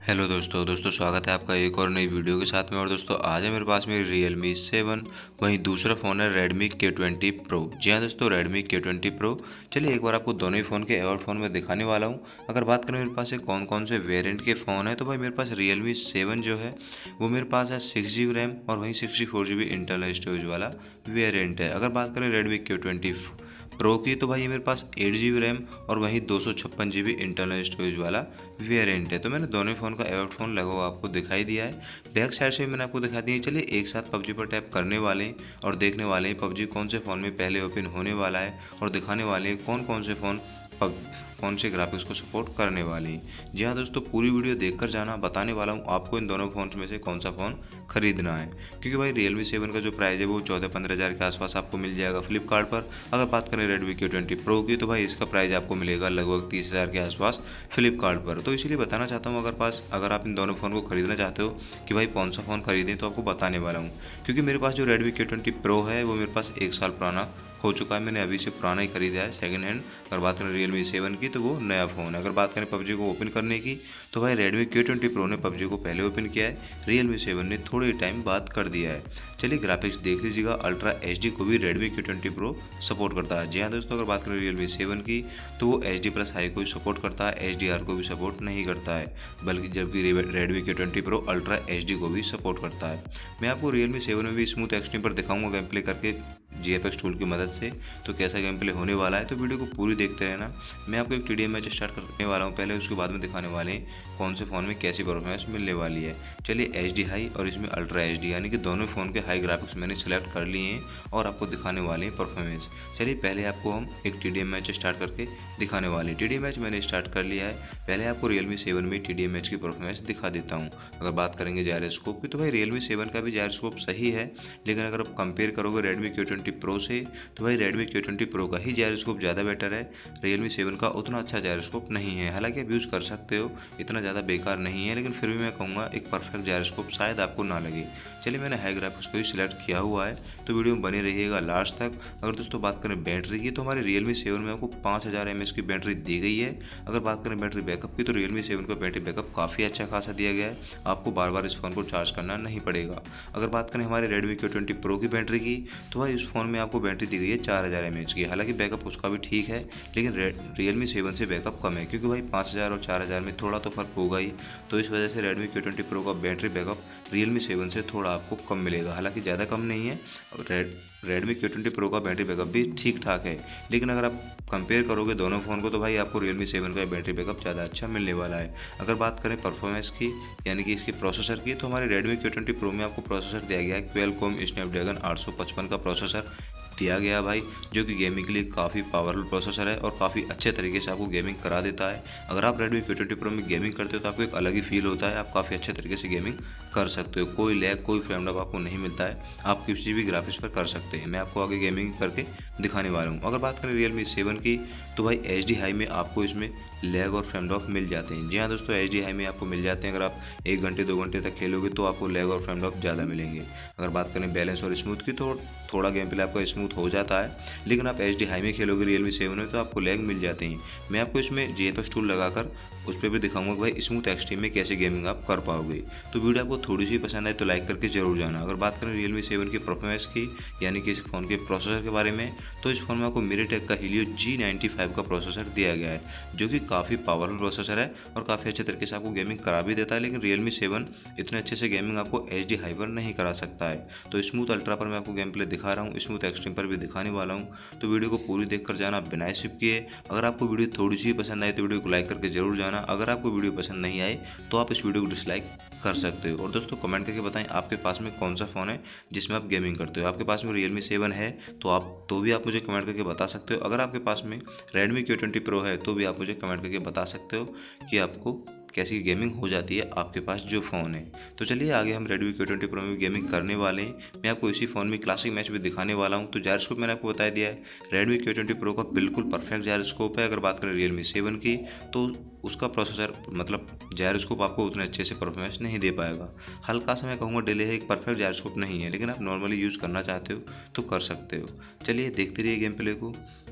Hello दोस्तों स्वागत है आपका एक और नई वीडियो के साथ में। और दोस्तों आज है मेरे पास में Realme 7, वहीं दूसरा फ़ोन है Redmi K20 Pro। जी हाँ दोस्तों, Redmi K20 Pro। चलिए एक बार आपको दोनों ही फ़ोन के और फ़ोन में दिखाने वाला हूँ। अगर बात करें मेरे पास कौन कौन से वेरिएंट के फ़ोन है, तो भाई मेरे पास Realme 7 जो है वो मेरे पास है 6GB रैम और वहीं 64GB इंटरनल स्टोरेज वाला वेरिएंट है। अगर बात करें Redmi K20 Pro की, तो भाई मेरे पास 8GB रैम और वहीं 256GB इंटरनल स्टोरेज वाला वेरिएंट है। तो मैंने दोनों फ़ोन का एयरफोन फ़ोन लगा हुआ आपको दिखाई दिया है। बैक साइड से भी मैंने आपको दिखा दिया है। चलिए एक साथ पबजी पर टैप करने वाले हैं और देखने वाले हैं पबजी कौन से फ़ोन में पहले ओपन होने वाला है, और दिखाने वाले हैं कौन कौन से कौन से ग्राफिक्स को सपोर्ट करने वाले हैं। जी हाँ दोस्तों, पूरी वीडियो देखकर जाना। बताने वाला हूँ आपको इन दोनों फ़ोन में से कौन सा फ़ोन खरीदना है, क्योंकि भाई Realme 7 का जो प्राइस है वो 14-15 हज़ार के आसपास आपको मिल जाएगा फ्लिपकार्ट पर। अगर बात करें Redmi K20 Pro की, तो भाई इसका प्राइस आपको मिलेगा लगभग 30 हज़ार के आसपास फ्लिपकार्ट पर। तो इसीलिए बताना चाहता हूँ, अगर आप इन दोनों फ़ोन को खरीदना चाहते हो कि भाई कौन सा फ़ोन खरीदें, तो आपको बताने वाला हूँ। क्योंकि मेरे पास जो Redmi K20 Pro है वो मेरे पास 1 साल पुराना हो चुका है। मैंने अभी से पुराना ही खरीदा है, सेकंड हैंड। अगर बात करें Realme 7 की, तो वो नया फ़ोन है। अगर बात करें पबजी को ओपन करने की, तो भाई Redmi K20 Pro ने पबजी को पहले ओपन किया है, Realme 7 ने थोड़े टाइम बाद कर दिया है। चलिए ग्राफिक्स देख लीजिएगा। अल्ट्रा HD को भी Redmi K20 Pro सपोर्ट करता है। जी हाँ दोस्तों, अगर बात करें Realme 7 की, तो वो HD+ हाई को भी सपोर्ट करता है, HDR को भी सपोर्ट नहीं करता है, बल्कि जबकि Redmi K20 Pro ultra HD को भी सपोर्ट करता है। मैं आपको Realme 7 में भी स्मूथ एक्सट्रीम पर दिखाऊंगा गेम प्ले करके GFX टूल की मदद से, तो कैसा गेम प्ले होने वाला है। तो वीडियो को पूरी देखते रहना। मैं आपको एक TDM मैच स्टार्ट करने वाला हूँ पहले, उसके बाद में दिखाने वाले हैं कौन से फ़ोन में कैसी परफॉर्मेंस मिलने वाली है। चलिए HD हाई और इसमें अल्ट्रा HD, यानी कि दोनों फ़ोन के हाई ग्राफिक्स मैंने सेलेक्ट कर लिए हैं और आपको दिखाने वाले हैं परफॉर्मेंस। चलिए पहले आपको हम एक TDM मैच स्टार्ट करके दिखाने वाले हैं। TDM मैच मैंने स्टार्ट कर लिया है। पहले आपको Realme 7 में TDM मैच की परफॉर्मेंस दिखा देता हूँ। अगर बात करेंगे जायरोस्कोप की, तो भाई Realme 7 का भी जायरोस्कोप सही है, लेकिन अगर आप कंपेयर करोगे Redmi K20 Pro से, तो भाई Redmi K20 Pro का ही जायरोस्कोप ज़्यादा बेटर है। Realme 7 का उतना अच्छा जायरोस्कोप नहीं है। हालांकि आप यूज़ कर सकते हो, इतना ज़्यादा बेकार नहीं है, लेकिन फिर भी मैं कहूँगा एक परफेक्ट जायरोस्कोप शायद आपको ना लगे। चलिए मैंने हाई ग्राफिक्स को ही सिलेक्ट किया हुआ है, तो वीडियो में बने रहिएगा लास्ट तक। अगर दोस्तों बात करें बैटरी की, तो हमारे Realme 7 में आपको 5000 mAh की बैटरी दी गई है। अगर बात करें बैटरी बैकअप की, तो Realme 7 का बैटरी बैकअप काफ़ी अच्छा खासा दिया गया है, आपको बार बार इस फ़ोन को चार्ज करना नहीं पड़ेगा। अगर बात करें हमारे Redmi K20 Pro की बैटरी की, तो भाई इस फ़ोन में आपको बैटरी दी गई है 4000 mAh की। हालांकि बैकअप उसका भी ठीक है, लेकिन Realme 7 से बैकअप कम है, क्योंकि भाई 5000 और 4000 में थोड़ा तो फ़र्क होगा ही। तो इस वजह से Redmi K20 Pro का बैटरी बैकअप Realme 7 से थोड़ा आपको कम मिलेगा। हालांकि ज़्यादा कम नहीं है। Redmi K20 Pro का बैटरी बैकअप भी ठीक ठाक है, लेकिन अगर आप कंपेयर करोगे दोनों फ़ोन को, तो भाई आपको Realme 7 का बैटरी बैकअप ज़्यादा अच्छा मिलने वाला है। अगर बात करें परफॉर्मेंस की, यानी कि इसके प्रोसेसर की, तो हमारे Redmi K20 Pro में आपको प्रोसेसर दिया गया है Qualcomm Snapdragon 855 का प्रोसेसर दिया गया भाई, जो कि गेमिंग के लिए काफ़ी पावरफुल प्रोसेसर है और काफ़ी अच्छे तरीके से आपको गेमिंग करा देता है। अगर आप Redmi K20 Pro में गेमिंग करते हो, तो आपको एक अलग ही फील होता है, आप काफ़ी अच्छे तरीके से गेमिंग कर सकते हो। कोई लैग, कोई फ्रेम ड्रॉप आपको नहीं मिलता है, आप किसी भी ग्राफिक्स पर कर सकते हैं। मैं आपको आगे गेमिंग करके दिखाने वाला हूँ। अगर बात करें Realme 7 की, तो भाई HD हाई में आपको इसमें लैग और फ्रेम ड्रॉप मिल जाते हैं। जी हाँ दोस्तों, HD हाई में आपको मिल जाते हैं। अगर आप 1 घंटे 2 घंटे तक खेलोगे, तो आपको लैग और फ्रेम ड्रॉप ज़्यादा मिलेंगे। अगर बात करें बैलेंस और स्मूथ की, तो थोड़ा गेम प्ले आपका स्मूथ हो जाता है, लेकिन आप HD हाई में खेलोगे Realme 7 में, तो आपको लैग मिल जाते हैं। मैं आपको इसमें GFX टूल लगाकर उस पर भी दिखाऊंगा कि भाई स्मूथ एक्सट्रीम में कैसे गेमिंग आप कर पाओगे। तो वीडियो आपको थोड़ी सी पसंद आए तो लाइक करके जरूर जाना। अगर बात करें Realme 7 की परफॉर्मेंस की, यानी कि इस फ़ोन के प्रोसेसर के बारे में, तो इस फ़ोन में आपको MediaTek का Helio G95 का प्रोसेसर दिया गया है, जो कि काफ़ी पावरफुल प्रोसेसर है और काफ़ी अच्छे तरीके से आपको गेमिंग करा भी देता है। लेकिन Realme 7 इतने अच्छे से गेमिंग आपको HD हाई पर नहीं करा सकता है। तो स्मूथ अल्ट्रा पर मैं आपको गेम प्ले दिखा रहा हूँ, स्मूथ एक्सट्रीम पर भी दिखाने वाला हूँ। तो वीडियो को पूरी देखकर जाना बिना स्किप किए। अगर आपको वीडियो थोड़ी सी पसंद आई, तो वीडियो को लाइक करके जरूर जाना। अगर आपको वीडियो पसंद नहीं आए, तो आप इस वीडियो को डिसलाइक कर सकते हो। और दोस्तों कमेंट करके बताएं आपके पास में कौन सा फ़ोन है जिसमें आप गेमिंग करते हो। आपके पास में Realme 7 है, तो भी आप मुझे कमेंट करके बता सकते हो। अगर आपके पास में Redmi K20 Pro है, तो भी आप मुझे कमेंट करके बता सकते हो कि आपको कैसी गेमिंग हो जाती है आपके पास जो फ़ोन है। तो चलिए आगे हम Redmi K20 Pro में गेमिंग करने वाले हैं। मैं आपको इसी फ़ोन में क्लासिक मैच भी दिखाने वाला हूं। तो जायरोस्कोप मैंने आपको बता दिया है, Redmi K20 Pro का बिल्कुल परफेक्ट जायरोस्कोप है। अगर बात करें Realme 7 की, तो उसका प्रोसेसर मतलब जायरोस्कोप आपको उतने अच्छे से परफॉर्मेंस नहीं दे पाएगा। हल्का सा मैं कहूँगा डिले है, एक परफेक्ट जायरोस्कोप नहीं है, लेकिन आप नॉर्मली यूज़ करना चाहते हो तो कर सकते हो। चलिए देखते रहिए गेम प्ले को।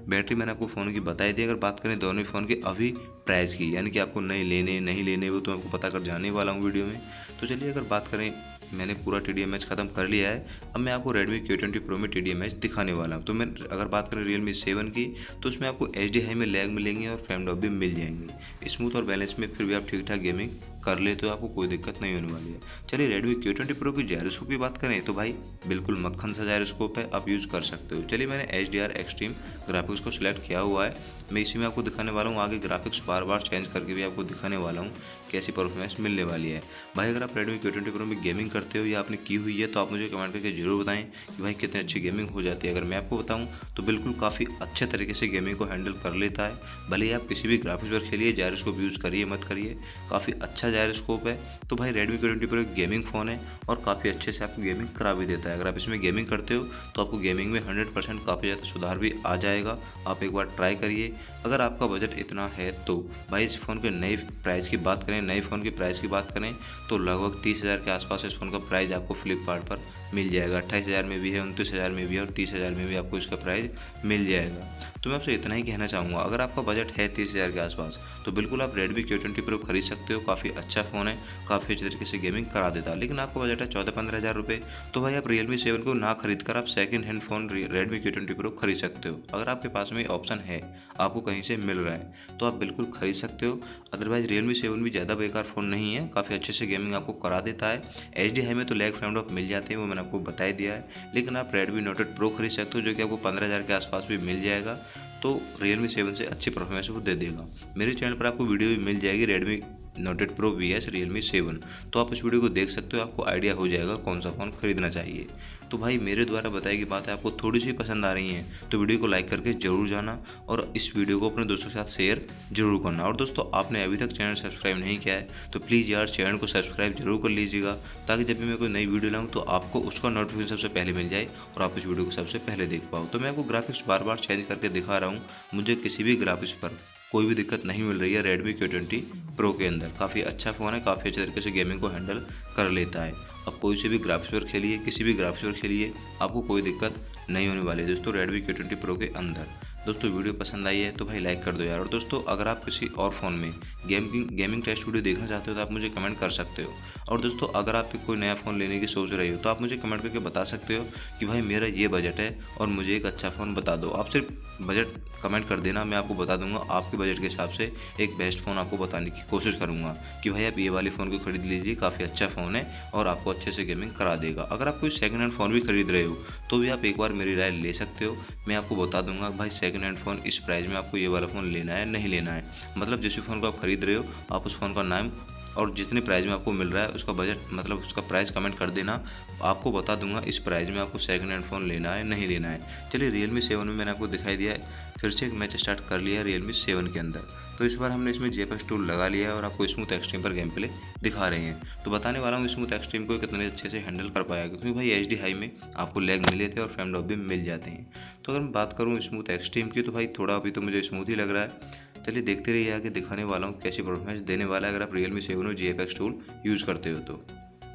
बैटरी मैंने आपको फ़ोन की बताई दी। अगर बात करें दोनों ही फ़ोन के अभी प्राइस की, यानी कि आपको नहीं लेने वो तो आपको पता कर जाने वाला हूँ वीडियो में। तो चलिए अगर बात करें, मैंने पूरा TDMH ख़त्म कर लिया है। अब मैं आपको Redmi K20 Pro में TDMH दिखाने वाला हूँ। तो मैं अगर बात करें Realme 7 की, तो उसमें आपको HD हाई में लैग मिलेंगे और फ्रेम ड्रॉप भी मिल जाएंगे। स्मूथ और बैलेंस में फिर भी आप ठीक ठाक गेमिंग कर ले तो आपको कोई दिक्कत नहीं होने वाली है। चलिए Redmi K20 Pro की जायरोस्कोप की बात करें तो भाई बिल्कुल मक्खन सा जायरोस्कोप है, आप यूज़ कर सकते हो। चलिए मैंने HDR एक्सट्रीम ग्राफिक्स को सिलेक्ट किया हुआ है, मैं इसी में आपको दिखाने वाला हूँ। आगे ग्राफिक्स बार बार चेंज करके भी आपको दिखाने वाला हूँ कैसी परफॉर्मेंस मिलने वाली है। भाई अगर आप Redmi K20 Pro में गेमिंग करते हो या आपने की हुई है तो आप मुझे कमेंट करके जरूर बताएं कि भाई कितनी अच्छी गेमिंग हो जाती है। अगर मैं आपको बताऊं तो बिल्कुल काफ़ी अच्छे तरीके से गेमिंग को हैंडल कर लेता है। भले ही आप किसी भी ग्राफिक्स पर खेलिए, जायरोस्कोप यूज़ करिए मत करिए, काफ़ी अच्छा जायरोस्कोप है। तो भाई Redmi K20 Pro एक गेमिंग फ़ोन है और काफ़ी अच्छे से आपको गेमिंग करा भी देता है। अगर आप इसमें गेमिंग करते हो तो आपको गेमिंग में 100% काफ़ी ज़्यादा सुधार भी आ जाएगा। आप एक बार ट्राई करिए। अगर आपका बजट इतना है तो भाई इस फ़ोन के नए प्राइस की बात करें, नए फ़ोन की प्राइस की बात करें तो लगभग 30,000 के आसपास इस फ़ोन का प्राइस आपको फ्लिपकार्ट पर मिल जाएगा। 28,000 में भी है, 29,000 में भी है और 30,000 में भी आपको इसका प्राइस मिल जाएगा। तो मैं आपसे इतना ही कहना चाहूँगा, अगर आपका बजट है 30,000 के आसपास तो बिल्कुल आप Redmi K20 Pro खरीद सकते हो। काफ़ी अच्छा फ़ोन है, काफ़ी अच्छे तरीके से गेमिंग करा देता है। लेकिन आपका बजट है 14-15 हज़ार रुपये, तो भाई आप Realme 7 को ना खरीद कर आप second hand phone Redmi K20 Pro खरीद सकते हो। अगर आपके पास में ऑप्शन है, आपको कहीं से मिल रहा है तो आप बिल्कुल खरीद सकते हो। अदरवाइज Realme 7 भी ज़्यादा बेकार फ़ोन नहीं है, काफ़ी अच्छे से गेमिंग आपको करा देता है। HD हाई में तो लैग फ्रेम ड्रॉप मिल जाते हैं, वो मैंने आपको बता दिया है। लेकिन आप Redmi Note 8 Pro खरीद सकते हो जो कि आपको 15,000 के आसपास भी मिल जाएगा। तो Realme 7 से अच्छी परफॉर्मेंस वो दे देगा। मेरे चैनल पर आपको वीडियो भी मिल जाएगी Redmi Note 8 Pro vs Realme 7, तो आप इस वीडियो को देख सकते हो, आपको आइडिया हो जाएगा कौन सा फ़ोन खरीदना चाहिए। तो भाई मेरे द्वारा बताई गई बातें आपको थोड़ी सी पसंद आ रही हैं तो वीडियो को लाइक करके जरूर जाना और इस वीडियो को अपने दोस्तों के साथ शेयर जरूर करना। और दोस्तों आपने अभी तक चैनल सब्सक्राइब नहीं किया है तो प्लीज़ यार चैनल को सब्सक्राइब जरूर कर लीजिएगा, ताकि जब भी मैं कोई नई वीडियो लाऊँ तो आपको उसका नोटिफिकेशन सबसे पहले मिल जाए और आप इस वीडियो को सबसे पहले देख पाओ। तो मैं आपको ग्राफिक्स बार बार चेंज करके दिखा रहा हूँ, मुझे किसी भी ग्राफिक्स पर कोई भी दिक्कत नहीं मिल रही है। Redmi K20 Pro के अंदर काफ़ी अच्छा फ़ोन है, काफ़ी अच्छे तरीके से गेमिंग को हैंडल कर लेता है। अब कोई से भी ग्राफिक्स पर खेलिए, किसी भी ग्राफिक्स पर खेलिए, आपको कोई दिक्कत नहीं होने वाली है दोस्तों Redmi K20 Pro के अंदर। दोस्तों वीडियो पसंद आई है तो भाई लाइक कर दो यार। और दोस्तों अगर आप किसी और फ़ोन में गेमिंग टेस्ट वीडियो देखना चाहते हो तो आप मुझे कमेंट कर सकते हो। और दोस्तों अगर आप कोई नया फ़ोन लेने की सोच रहे हो तो आप मुझे कमेंट करके बता सकते हो कि भाई मेरा ये बजट है और मुझे एक अच्छा फ़ोन बता दो। आप सिर्फ बजट कमेंट कर देना, मैं आपको बता दूंगा, आपके बजट के हिसाब से एक बेस्ट फ़ोन आपको बताने की कोशिश करूंगा कि भाई आप ये वाले फ़ोन को खरीद लीजिए, काफ़ी अच्छा फ़ोन है और आपको अच्छे से गेमिंग करा देगा। अगर आप कोई सेकंड हैंड फ़ोन भी खरीद रहे हो तो भी आप एक बार मेरी राय ले सकते हो, मैं आपको बता दूंगा भाई सेकंड हैंड फ़ोन इस प्राइस में आपको ये वाला फ़ोन लेना है नहीं लेना है। मतलब जिस भी फ़ोन को आप खरीद रहे हो आप उस फ़ोन का नाम और जितने प्राइस में आपको मिल रहा है उसका बजट, मतलब उसका प्राइस कमेंट कर देना, आपको बता दूंगा इस प्राइस में आपको सेकंड हैंड फ़ोन लेना है नहीं लेना है। चलिए Realme 7 में मैंने आपको दिखाई दिया है, फिर से एक मैच स्टार्ट कर लिया है Realme 7 के अंदर। तो इस बार हमने इसमें JPEG टूल लगा लिया है और आपको स्मूथ एक्सट्रीम पर गेम प्ले दिखा रहे हैं। तो बताने वाला हूँ स्मूथ एक्सट्रीम को कितने अच्छे से हैंडल कर पाया, क्योंकि भाई HD हाई में आपको लैग मिले थे और फ्रेम ड्रॉप भी मिल जाते हैं। तो अगर मैं बात करूँ स्मूथ एक्सट्रीम की तो भाई थोड़ा अभी तो मुझे स्मूथ ही लग रहा है। चलिए देखते रहिए, आगे दिखाने वाला हूँ कैसी परफॉर्मेंस देने वाला है अगर आप Realme 7 में JPEG टूल यूज़ करते हो तो।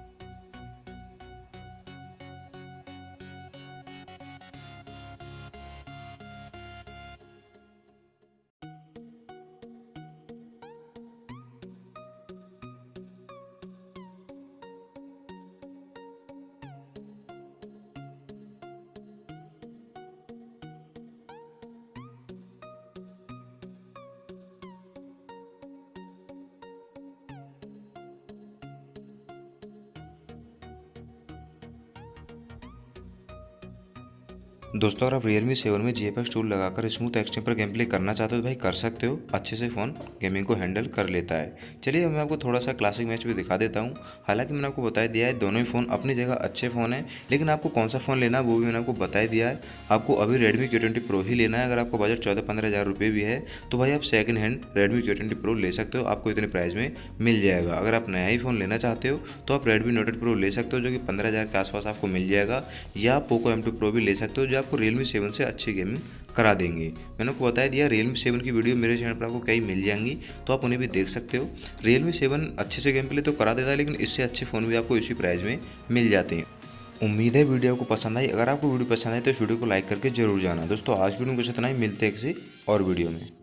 दोस्तों अगर आप Realme 7 में JPEG टूल लगाकर स्मूथ एक्सट्रीम पर गेम प्ले करना चाहते हो तो भाई कर सकते हो, अच्छे से फ़ोन गेमिंग को हैंडल कर लेता है। चलिए मैं आपको थोड़ा सा क्लासिक मैच भी दिखा देता हूँ। हालांकि मैंने आपको बता दिया है दोनों ही फ़ोन अपनी जगह अच्छे फ़ोन हैं, लेकिन आपको कौन सा फ़ोन लेना है वो भी मैंने आपको बता दिया है। आपको अभी Redmi K20 Pro ही लेना है। अगर आपका बजट 14-15 हज़ार रुपये भी है तो भाई आप second hand Redmi K20 Pro ले सकते हो, आपको इतने प्राइस में मिल जाएगा। अगर आप नया ही फ़ोन लेना चाहते हो तो आप Redmi Note 8 Pro ले सकते हो जो कि 15,000 के आसपास आपको मिल जाएगा, या Poco M2 Pro भी ले सकते हो जो आपको Realme 7 से अच्छी गेमिंग करा देंगे। मैंने आपको बता दिया Realme 7 की वीडियो मेरे चैनल पर आपको कई मिल जाएंगी तो आप उन्हें भी देख सकते हो। Realme 7 अच्छे से गेम प्ले तो करा देता है, लेकिन इससे अच्छे फ़ोन भी आपको इसी प्राइस में मिल जाते हैं। उम्मीद है वीडियो को पसंद आई। अगर आपको वीडियो पसंद आई तो इस वीडियो को लाइक करके जरूर जाना। दोस्तों आज वीडियो में कुछ इतना ही, मिलते हैं किसी और वीडियो में।